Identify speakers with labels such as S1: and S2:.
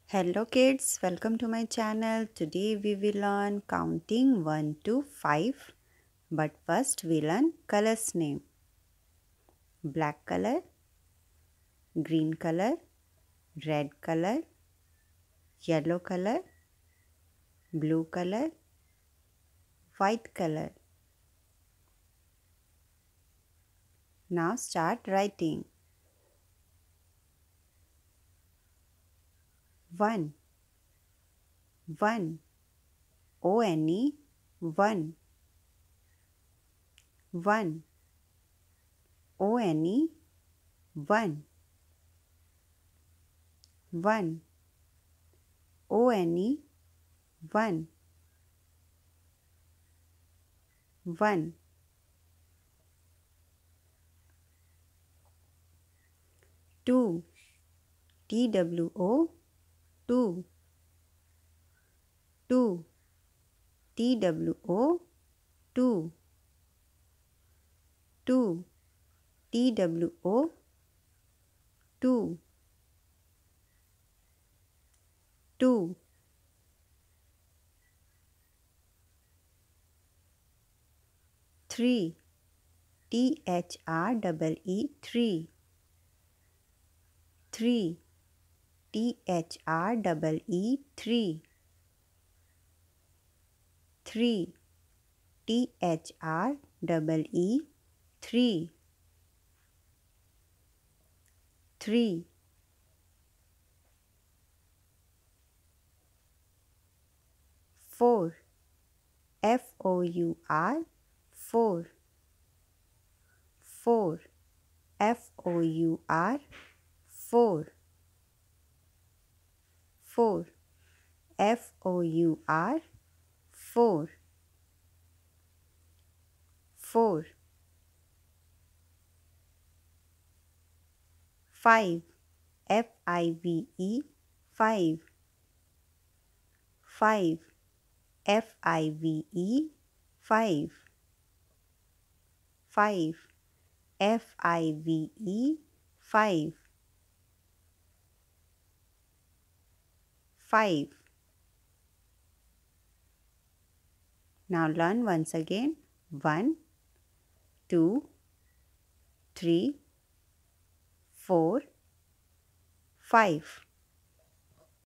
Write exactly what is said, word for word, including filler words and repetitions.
S1: Hello kids, welcome to my channel. Today we will learn counting one to five. But first we learn colors name. Black color, green color, red color, yellow color, blue color, white color. Now start writing. One, one, O N E, one. One, O N E, one. One, O N E, one. One. Two, T W O, two. Two, T W O, two. Two, T W O, two. Two. Three, T H R E E, three. Three, T H R E E, three. Three, T H R E E, three. Three. Four, F O U R, four. Four, F O U R, four. Four, F O U R, four. Four. Five, F I V E, five. Five, F I V E, five. Five, F I V E, five. Five. Now learn once again. One, two, three, four, five.